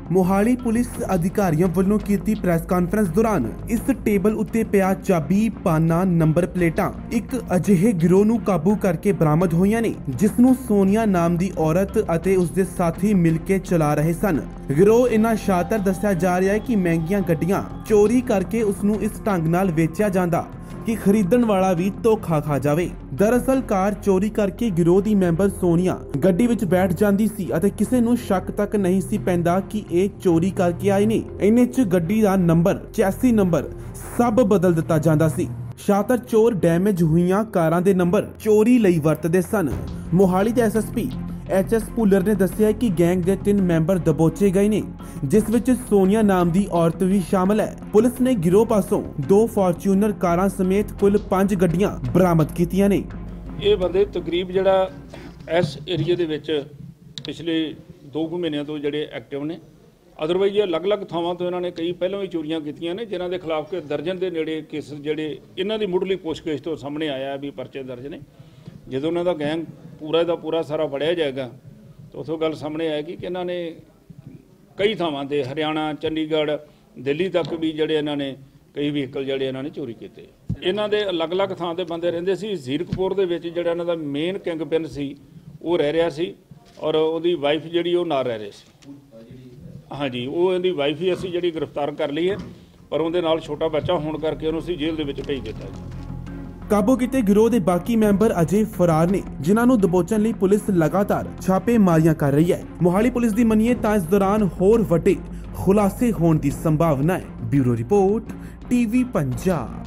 Mohali police अधिकारियों ਵੱਲੋਂ ਕੀਤੀ ਪ੍ਰੈਸ ਕਾਨਫਰੰਸ ਦੌਰਾਨ ਇਸ ਟੇਬਲ ਉੱਤੇ ਪਿਆ ਚਾਬੀ, ਪਾਨਾ, ਨੰਬਰ ਪਲੇਟਾਂ ਇੱਕ ਅਜਿਹੇ ਗਿਰੋਹ ਨੂੰ ਕਾਬੂ ਕਰਕੇ ਬਰਾਮਦ ਹੋਈਆਂ ਨੇ ਜਿਸ ਨੂੰ ਸੋਨੀਆ ਨਾਮ ਦੀ ਔਰਤ ਅਤੇ ਉਸ ਦੇ ਸਾਥੀ ਮਿਲ ਕੇ ਚਲਾ ਰਹੇ ਸਨ। ਗਿਰੋਹ ਇਨ੍ਹਾਂ ਸ਼ਾਤਰ ਦੱਸਿਆ ਜਾ ਰਿਹਾ ਹੈ ਕਿ ਮਹਿੰਗੀਆਂ ਗੱਡੀਆਂ ਚੋਰੀ ਕਰਕੇ ਉਸ ਨੂੰ ਇਸ ਢੰਗ ਨਾਲ ਵੇਚਿਆ ਜਾਂਦਾ कि खरीदण वाला भी धोखा खा जावे। दरअसल कार चोरी करके गिरोह दी मैंबर सोनिया गड्डी विच बैठ जांदी सी अते किसे नूं शक तक नहीं सी पैंदा कि इह चोरी करके आए ने। इन्ने च गड्डी दा नंबर, चैसी नंबर सब बदल दिता जांदा सी। शातर चोर डैमेज हुईयां कारां दे नंबर चोरी लई वरतदे सन। मोहाली दे SSP HS ਭੁੱਲਰ ने दस्सिया कि गैंग के 3 मैंबर दबोचे गए ने जिस विच सोनिया नाम की औरत भी शामिल है। पुलिस ने गिरोह पासों 2 फॉर्च्यूनर कारां समेत कुल 5 गड्डियां बरामद कीतियां ने। ये बंदे तकरीब जिहड़ा इस एरिए दे विच पिछले 2 महीनों तो जिहड़े एक्टिव ने। अदरवाइज अलग-अलग थावां तो इन्होंने कई पहलों ही चोरियां कीतियां ने जिन्हां दे खिलाफ के दर्जन के नेड़े केस जिहड़े इन्हां दी मुढ़ली पुछगिछ तो सामने आया भी परचे दर्ज ने। ਜਦੋਂ ਉਹਨਾਂ ਦਾ ਗੈਂਗ ਪੂਰਾ ਦਾ ਪੂਰਾ ਸਾਰਾ ਫੜਿਆ ਜਾਏਗਾ ਤਾਂ ਉਥੋਂ ਗੱਲ ਸਾਹਮਣੇ ਆਏਗੀ ਕਿ ਇਹਨਾਂ ਨੇ ਕਈ ਥਾਵਾਂ ਤੇ ਹਰਿਆਣਾ, ਚੰਡੀਗੜ੍ਹ, ਦਿੱਲੀ ਤੱਕ ਵੀ ਜਿਹੜੇ ਇਹਨਾਂ ਨੇ ਕਈ ਵਹੀਕਲ ਜਿਹੜੇ ਇਹਨਾਂ ਨੇ ਚੋਰੀ ਕੀਤੇ। ਇਹਨਾਂ ਦੇ ਅਲੱਗ-ਅਲੱਗ ਥਾਂ ਤੇ ਬੰਦੇ ਰਹਿੰਦੇ ਸੀ। ਜ਼ੀਰਕਪੁਰ ਦੇ ਵਿੱਚ ਜਿਹੜਾ ਇਹਨਾਂ ਦਾ ਮੇਨ ਕਿੰਗ ਪਿਨ ਸੀ ਉਹ ਰਹਿ ਰਿਹਾ ਸੀ ਔਰ ਉਹਦੀ ਵਾਈਫ ਜਿਹੜੀ ਉਹ ਨਾਲ ਰਹਿ ਰਹੇ ਸੀ। ਹਾਂਜੀ, ਉਹ ਇਹਦੀ ਵਾਈਫ ਹੀ ਅਸੀਂ ਜਿਹੜੀ ਗ੍ਰਿਫਤਾਰ ਕਰ ਲਈ ਹੈ ਪਰ ਉਹਦੇ ਨਾਲ ਛੋਟਾ ਬੱਚਾ ਹੋਣ ਕਰਕੇ ਉਹਨੂੰ ਅਸੀਂ ਜੇਲ੍ਹ ਦੇ ਵਿੱਚ ਭੇਜ ਦਿੱਤਾ ਜੀ। ਕਾਬੂ ਕੀਤੇ ਗਿਰੋਹ ਦੇ ਬਾਕੀ ਮੈਂਬਰ ਅਜੇ ਫਰਾਰ ਨੇ ਜਿਨ੍ਹਾਂ ਨੂੰ ਦਬੋਚਣ ਲਈ ਪੁਲਿਸ ਲਗਾਤਾਰ ਛਾਪੇਮਾਰੀਆਂ ਕਰ ਰਹੀ ਹੈ। ਮੋਹਾਲੀ ਪੁਲਿਸ ਦੀ ਮੰਨੀਏ ਤਾਂ ਇਸ ਦੌਰਾਨ ਹੋਰ ਵੱਡੇ ਖੁਲਾਸੇ ਹੋਣ ਦੀ ਸੰਭਾਵਨਾ ਹੈ। Bureau report, TV Punjab.